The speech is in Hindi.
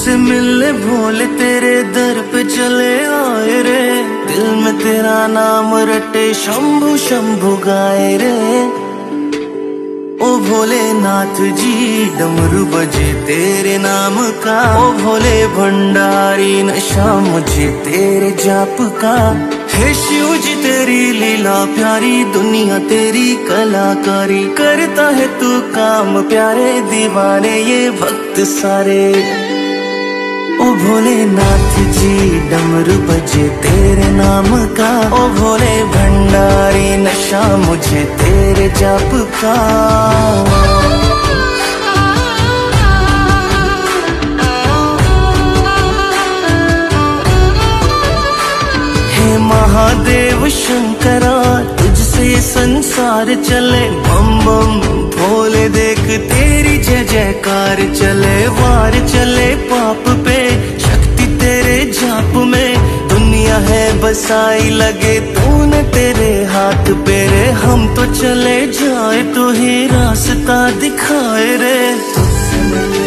तुझसे मिलने भोले तेरे दर पे चले आए रे। दिल में तेरा नाम रटे शंभु शंभु गाए रे। ओ भोलेनाथ जी डमरू बजे तेरे नाम का। ओ भोले भंडारी नशा मुझे तेरे जाप का। हे शिव जी तेरी लीला प्यारी, दुनिया तेरी कलाकारी। करता है तू काम प्यारे, दीवाने ये भक्त सारे। ओ भोलेनाथ जी डमरू बजे तेरे नाम का। ओ भोले भंडारी नशा मुझे तेरे जाप का। हे महादेव शंकरा तुझसे संसार चले। बम बम भोले देख तेरी जय जयकार चले। वार चले पाप पे शक्ति तेरे जाप में। दुनिया है बसाई लगे तूने तेरे हाथ पे रे। हम तो चले जाए तो ही रास्ता दिखाए रे।